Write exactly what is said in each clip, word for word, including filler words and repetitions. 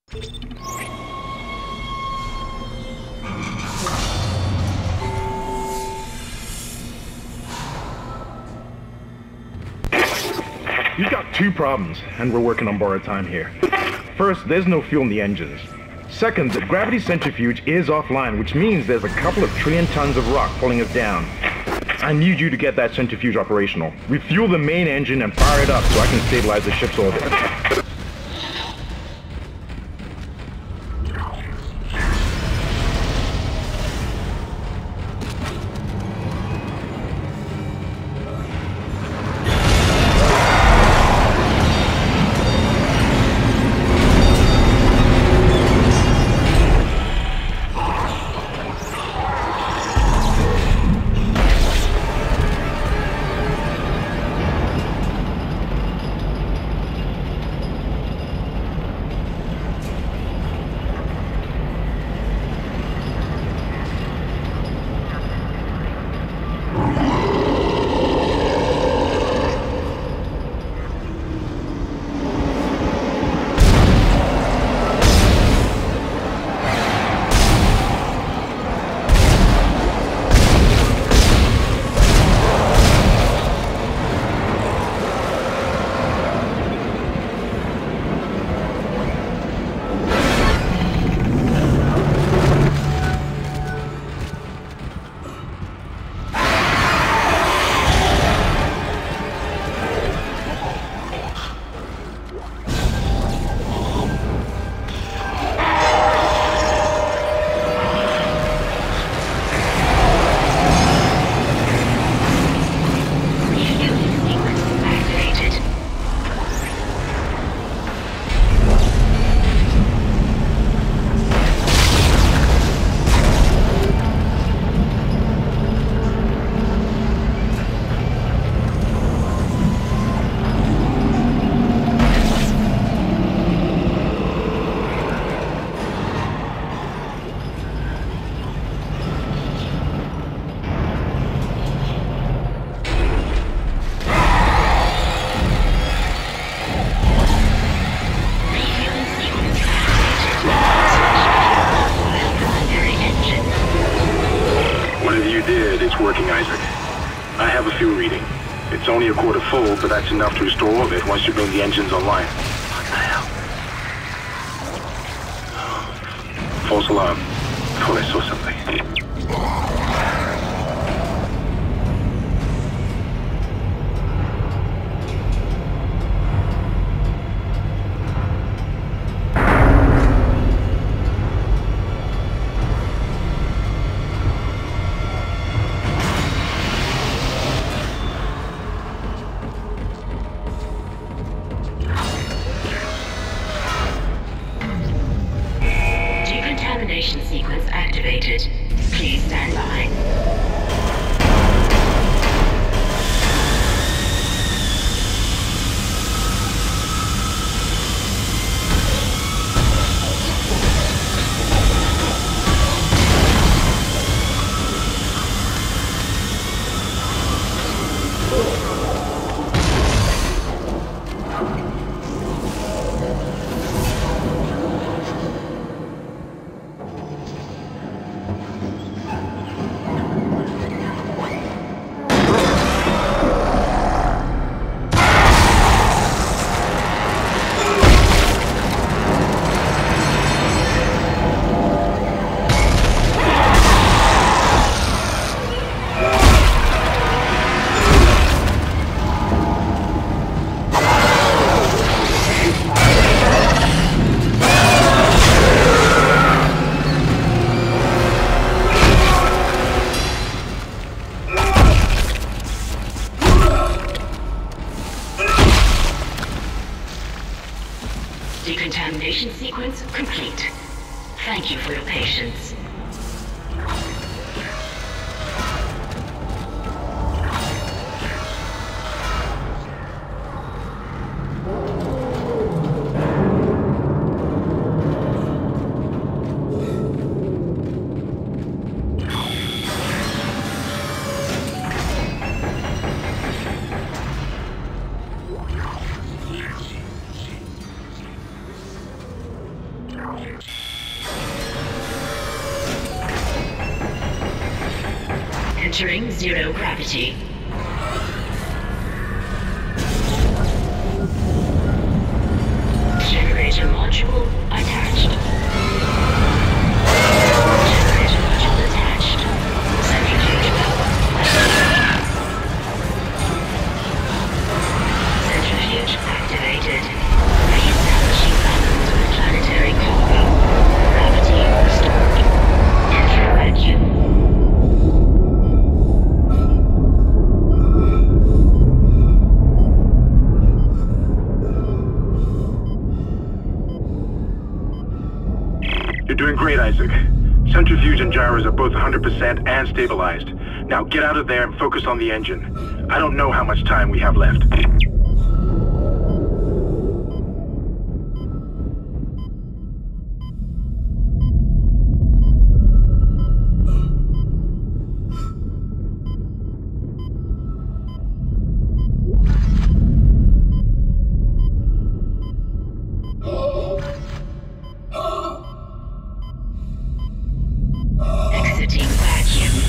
You've got two problems, and we're working on borrowed time here. First, there's no fuel in the engines. Second, the gravity centrifuge is offline, which means there's a couple of trillion tons of rock pulling us down. I need you to get that centrifuge operational. Refuel the main engine and fire it up so I can stabilize the ship's orbit. Only a quarter full, but that's enough to restore orbit once you bring the engines online. What the hell? False alarm. I thought I saw something. Sequence activated. Please stand by. Decontamination sequence complete. Thank you for your patience. Entering zero gravity. Generator module attached. Generator module attached. Centrifuge power. Centrifuge activated. Reestablishing balance with planetary cargo. Gravity restored. Enter vacuum. You're doing great, Isaac. Centrifuge and gyros are both one hundred percent and stabilized. Now get out of there and focus on the engine. I don't know how much time we have left. Exiting vacuum.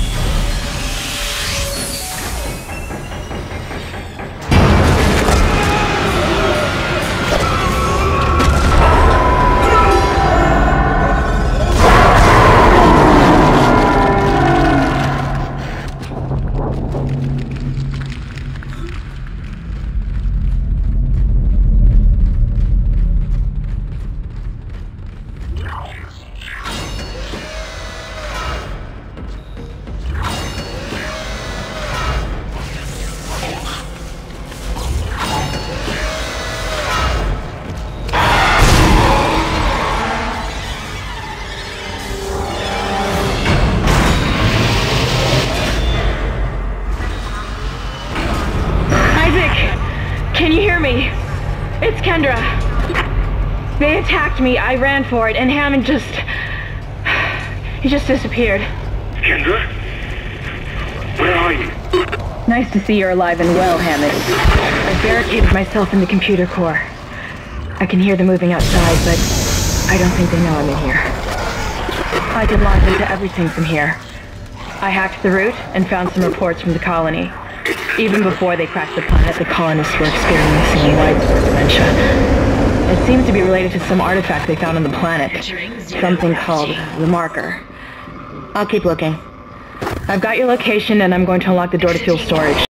Can you hear me? It's Kendra. They attacked me, I ran for it, and Hammond just... he just disappeared. Kendra? Where are you? Nice to see you're alive and well, Hammond. I barricaded myself in the computer core. I can hear them moving outside, but I don't think they know I'm in here. I can launch into everything from here. I hacked the route and found some reports from the colony. Even before they crashed the planet, the colonists were experiencing widespread dementia. It seems to be related to some artifact they found on the planet. Something called the Marker. I'll keep looking. I've got your location and I'm going to unlock the door to fuel storage.